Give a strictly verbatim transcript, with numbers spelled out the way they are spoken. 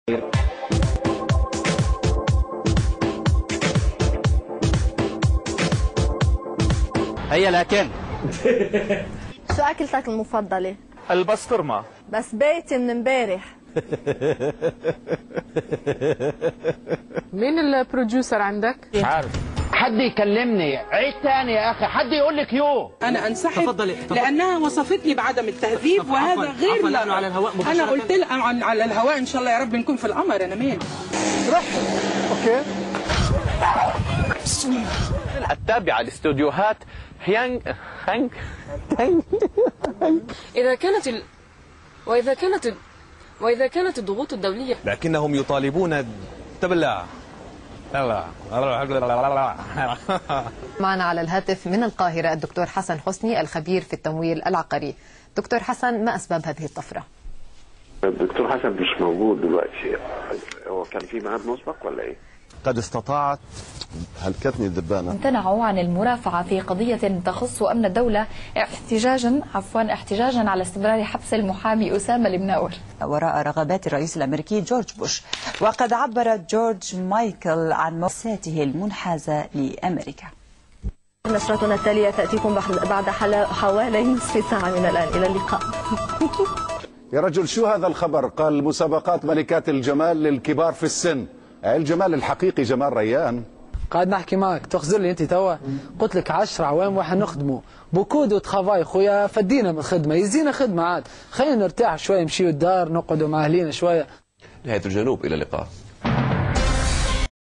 هيا لكن شو اكلتك المفضلة؟ البسطرمة. بس بيتي من امبارح. مين البروديوسر عندك؟ مش عارف. حد يكلمني عيد تاني يا اخي، حد يقول لك يو. انا انسحب. تفضلي. تفضلي. لانها وصفتني بعدم التهذيب وهذا غير. لا على الهواء مباشرة. انا قلت لها عن على الهواء ان شاء الله يا رب نكون في القمر. انا مين؟ روح. اوكي. التابعة لاستوديوهات هيانغ هانغ إذا كانت ال... وإذا كانت ال... وإذا كانت الضغوط الدولية، لكنهم يطالبون تبلع. معنا على الهاتف من القاهرة الدكتور حسن حسني الخبير في التمويل العقاري. دكتور حسن، ما أسباب هذه الطفرة؟ الدكتور حسن مش موجود دلوقتي. هو كان في ميعاد مسبق ولا ايه؟ قد استطاعت هلكتني الذبانة. امتنعوا عن المرافعة في قضية تخص أمن الدولة احتجاجا عفوا احتجاجا على استمرار حبس المحامي أسامة المناور وراء رغبات الرئيس الأمريكي جورج بوش. وقد عبر جورج مايكل عن مؤسساته المنحازة لأمريكا. نشرتنا التالية تأتيكم بعد حوالي نصف ساعة من الآن. إلى اللقاء. يا رجل شو هذا الخبر؟ قال مسابقات ملكات الجمال للكبار في السن. الجمال الحقيقي جمال ريان. قاعد نحكي معك تخزر لي انت توا. قلت لك عشرة عوام واحد نخدموا بوكود وتخافاي خويا، فدينا من الخدمه، يزينا خدمه عاد، خلينا نرتاح شويه، نمشيو الدار نقعدوا مع اهلينا شويه. نهاية الجنوب، إلى اللقاء.